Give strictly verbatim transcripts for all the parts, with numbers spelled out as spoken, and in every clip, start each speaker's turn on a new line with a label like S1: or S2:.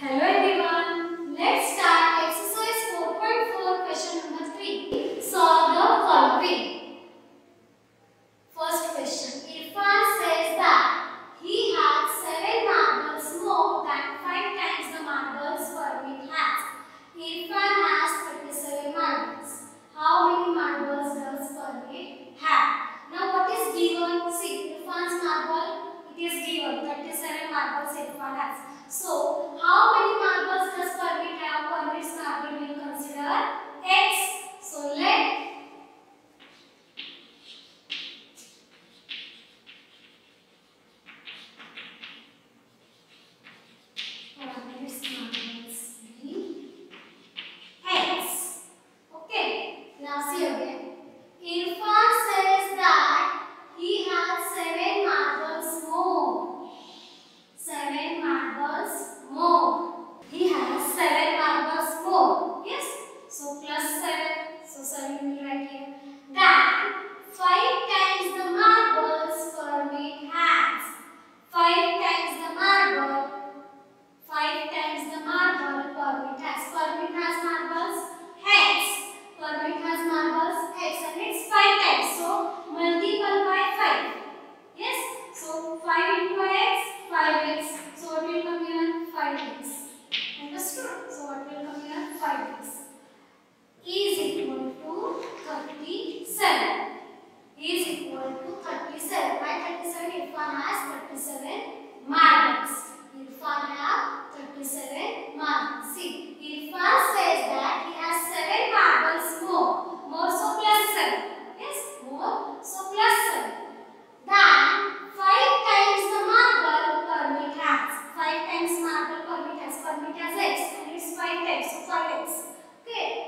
S1: Hello everyone. Let's start exercise four point four question number three. Solve the following. First question. Irfan says that he had seven marbles more than five times the marbles Parveen has. Irfan has thirty-seven marbles. How many marbles does Parveen have? Now what is given? See, Irfan's marble, it is given thirty-seven marbles Irfan has. So, how many marbles does Parveen have? Parveen's marble will consider X. So, let Parveen's marbles be X. Okay. Now, see again. Irfan says that he had seven marbles more. Seven marbles more. He has seven marbles more. Yes. So plus seven. So seven will write here. Then five times the marbles Parveen has. Five times the marble. Five times the marble Parveen has. Parveen has marbles X. Parveen has marbles X, and it's five times. So multiple by five. Yes. So five into X. five x. So what will come here? five x. Understood? So what will come here? five x. Is equal to thirty-seven. Is equal to thirty-seven. Why thirty-seven? Irfan has thirty-seven marbles. Irfan have thirty-seven marbles. See, Irfan says that he has seven marbles more. More, so plus seven. Yes, more, so plus seven. Then five times the marble Parveen has. five times marble Parveen has. Parveen has X, and it's five times, so five x. Okay.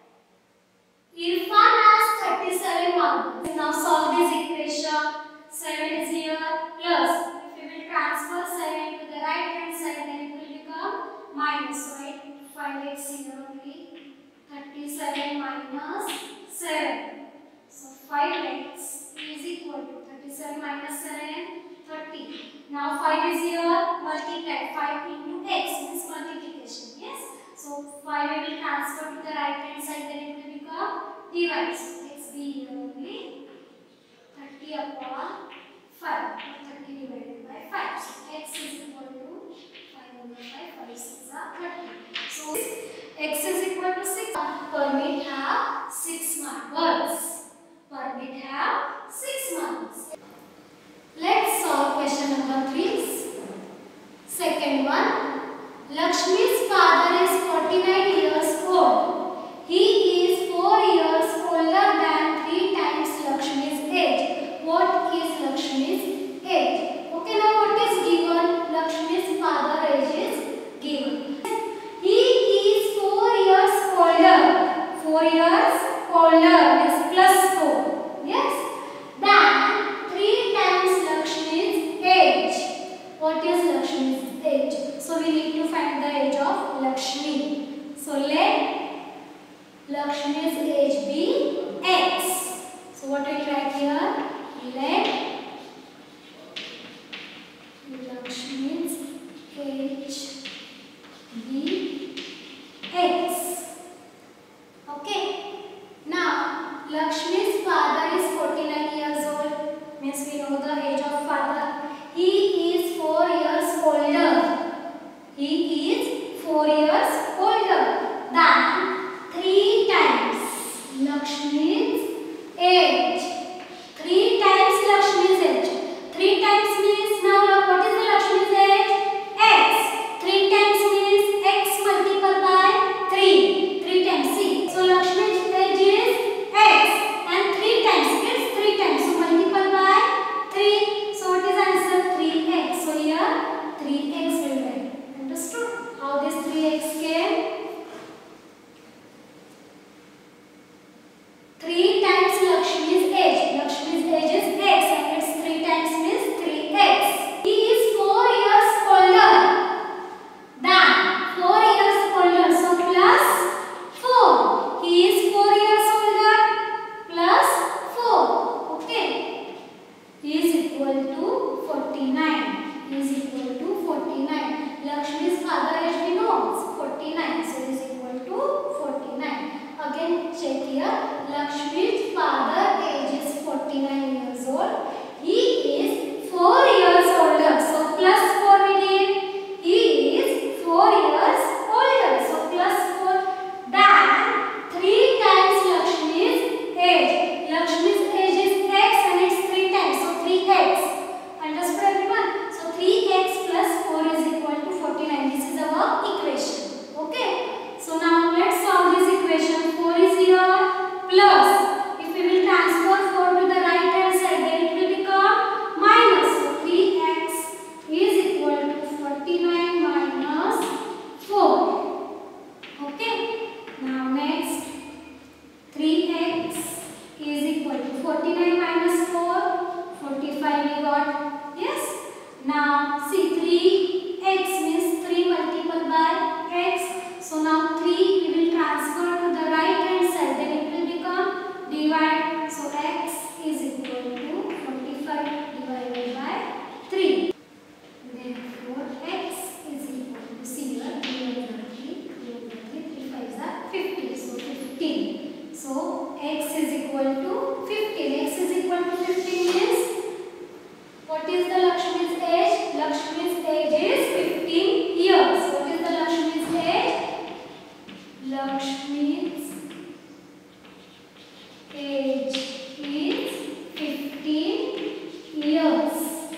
S1: Irfan has thirty-seven marbles. Now solve this equation. seven is here plus. If we will transfer seven to the right hand side, then it will become minus, right? five x here only. thirty-seven minus seven. So five x is equal to thirty-seven minus seven, thirty. Now five is here, multiply. five into x means multiplication. Yes? So five we will transfer to the right hand side, then it will become divide. So x be here only. thirty upon five. thirty divided by five. So x is equal to five over five. five six are thirty. So x is equal to six. Parveen have six marbles. Parveen have six marbles. Let's solve question number three. Second one. Lakshmi's father is forty-nine years old. He is four years older than three times Lakshmi's age. What is Lakshmi's age? Okay, now what is given? Lakshmi's father age is given. He is four years older. four years older is plus four. Yes? Then three times Lakshmi's age. What is Lakshmi's age? So we need to find the age of Lakshmi. So let Lakshmi's age be X. So what we write here? Let Lakshmi's age be X. Okay. Now Lakshmi's father is forty-nine years old. Means we know the age of father. He is four years older. He is four years older than three times Lakshmi's age. Three times Lakshmi's age. Three times means, now look, what is the Lakshmi's age? X. Three times means X multiplied by three. Three times, see. So Lakshmi's age is X. And three times, it's three times. So multiplied by three. So what is answer? three x. So here three x will write. Understood? How this three x came? three times Lakshmi's age. Lakshmi's age is X, and it's three times means three x. He is four years older than four years older. So plus four. He is four years older plus four. Okay. He is equal to forty-nine. He is equal to forty-nine. Lakshmi's father age we know it's forty-nine. So it is equal to forty-nine. Again check here. Lakshmi's father age is forty-nine years old. He is four years older. So plus four we did. He is four years older. So plus four. Then three times Lakshmi's age. Lakshmi's age is x and it's three times. So three x. Understood everyone? So three x plus four is equal to forty-nine. This is our equation. Okay. So now let's solve this equation. four is here plus. If we will transfer four to the right hand side, then it will become minus. So three x is equal to forty-nine minus four. Okay. Now next, three x is equal to forty-nine minus four. forty-five we got. Yes. Now see, three x means three multiplied by x. So now three we will transfer to the right hand side, then it will become divide. So x is equal to forty-five divided by three. Therefore x is equal to, see here, three fives are fifty. So fifteen. So x is equal to fifteen. X is equal to fifteen means what is the Lakshmi's age? Lakshmi's age is fifteen years. What is the Lakshmi's age? Lakshmi's age is fifteen years.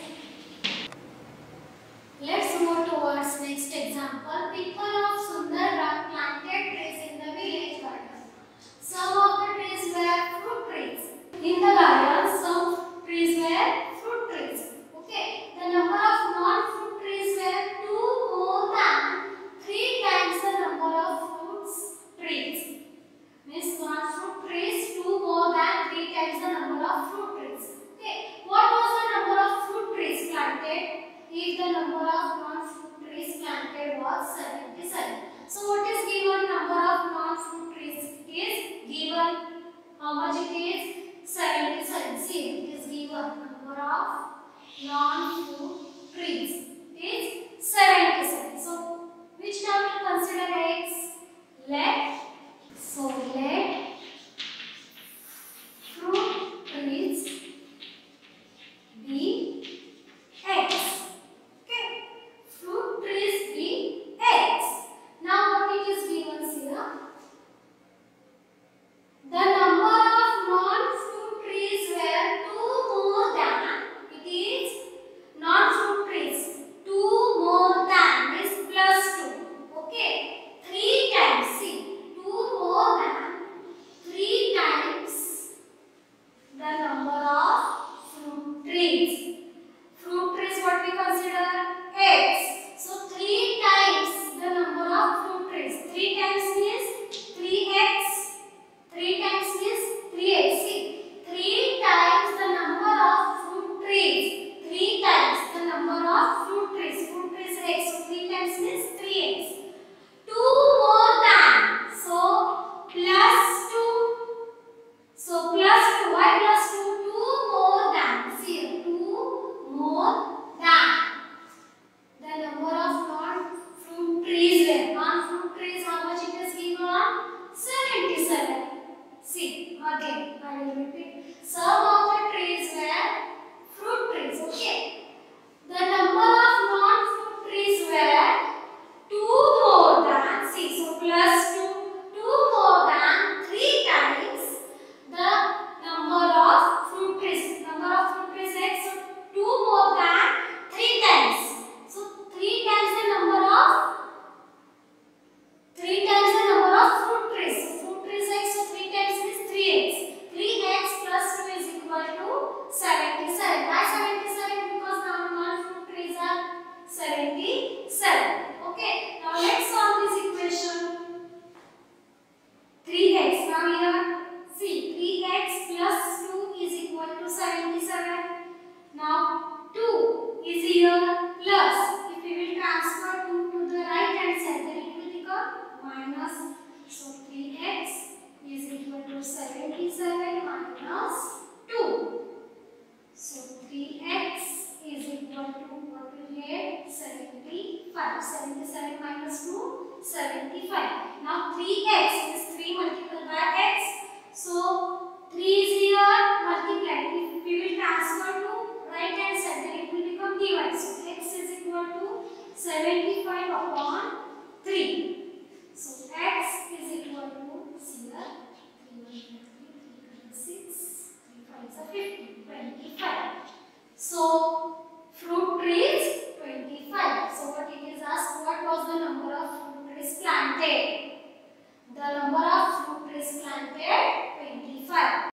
S1: Let's move towards next example. People of Sundargarh planted trees in the village garden. Some of the trees were fruit trees. In the garden, some trees were fruit trees. Okay. The number of non-fruit trees were two more than three times the number of fruits trees. Means non-fruit trees two more than three times the number of fruit trees. Okay. What was the number of fruit trees planted? If the number of non-fruit trees planted was seventy-seven. So what is given number of non-fruit trees? It is given how much it is? seventy-seven. See, it is given number of non-fruit trees is seventy-seven. So which term will consider x? Let so let fruit trees be x. Okay, fruit trees be x. Now what it is given here? The number of non-fruit trees were two more than, it is non-fruit trees two more than is plus two. Okay, three times, see, two more than three times the number of fruit trees. Fruit trees what we consider? X. So three times the number of fruit trees. three times means three x. three times means three x. See, three times the number of fruit trees. three times the number of fruit trees. Fruit trees x. So three times means three x. two more than. So plus two. So plus two. Why plus two? two more than. See, two more than the number of non-fruit trees were. Non-fruit trees, how much it is given? seventy-seven. See, again, I will repeat. Some of the trees were fruit trees. Okay. The number of non-fruit trees were two more than. See, so plus two. two more than three times the number of fruit trees. Number of fruit trees x. So two more than three times. So three times the number of three times the number of fruit trees. So fruit trees x. So three times is three x. three x plus two is equal to seventy-seven. Why seventy-seven? Because now non-fruit trees are seventy-seven. Okay. Now let's solve this equation. three x. Now here, see, three x plus two is equal to seventy-seven. Now two is here plus. If we will transfer two to the right hand side, then it will become minus. So three x is equal to seventy-seven minus two. So three x is equal to what we get? seventy-five. seventy-five. seventy-seven minus two, seventy-five. Now three x is three multiplied by x. So three is here multiplied. If we will transfer to right hand side, then it will become divided. So x is equal to seventy-five upon three. So x is equal to here three, six, three, five is fifty, twenty-five. So fruit trees twenty-five. So what it is asked, what was the number of fruit trees planted? The number of fruit trees planted twenty-five.